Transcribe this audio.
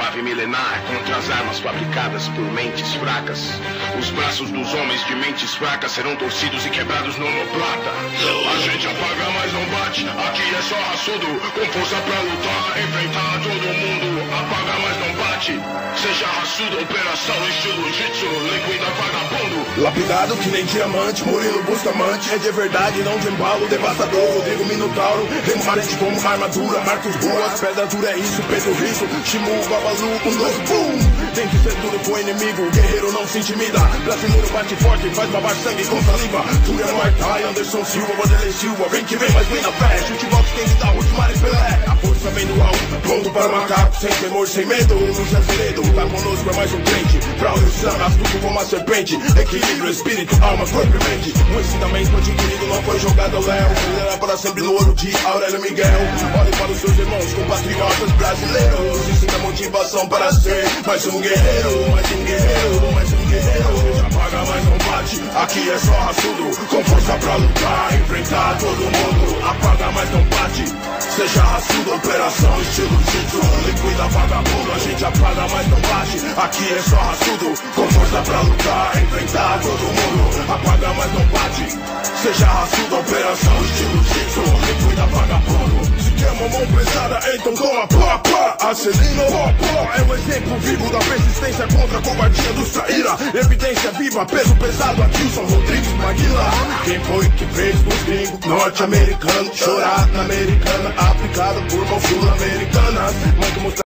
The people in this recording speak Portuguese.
nave milenar contra as armas fabricadas por mentes fracas. Os braços dos homens de mentes fracas serão torcidos e quebrados no omoplata. A gente apaga, mas não bate. Aqui é só raçudo, com força pra lutar, enfrentar todo mundo. Apaga, mas não bate. Seja raçudo, operação estilo jitsu, liquida vagabundo. Lapidado que nem diamante, Murilo Bustamante. É de verdade, não de embalo, devastador, Rodrigo Minotauro. Remarente como armadura, Marcos Boas. Pedra dura é isso, Pedro Riso, Shimu, Babalu, um, dois, bum. Tem que ser duro pro inimigo, guerreiro não se intimida. Brasileiro bate forte, faz babar sangue com saliva. Tu é Martai, Anderson Silva, Vanderlei Silva. Vem que vem, mas vem na fé. Chute box, quem me dá, Ruth Pelé. A força vem do alto, pronto para o macaco. Sem temor, sem medo, Luiz Azevedo. Tá conosco, é mais um crente. Braulio Sam, astuto como uma serpente. Equilíbrio, espírito, alma, corpo e mente. Um ensinamento adquirido não foi jogado ao léu. Será para sempre no ouro de Aurélio Miguel. Olhe para os seus irmãos, compatriotas brasileiros. Ensina motivação para ser mais um guerreiro. Mais um guerreiro, mais um guerreiro. Apaga, mas não bate. Aqui é só raçudo, com força pra lutar, enfrentar todo mundo. Apaga, mas não bate. Seja raçudo, operação estilo jitsu, liquida vagabundo. A gente apaga, mas não bate. Aqui é só raçudo, com força pra lutar, enfrentar todo mundo. Apaga, mas não bate. Seja raçudo, operação estilo jitsu, liquida vagabundo. Se quer uma mão pesada, então toma pá, pá. Acelino, pó, pó. É o exemplo vivo da persistência contra a covardia dos traíra. Evidência viva, peso pesado, Adilson Rodrigues Maguila. Quem foi que fez os gringos norte-americanos chorar na americana, aplicada por mãos sul-americanas? Mãe que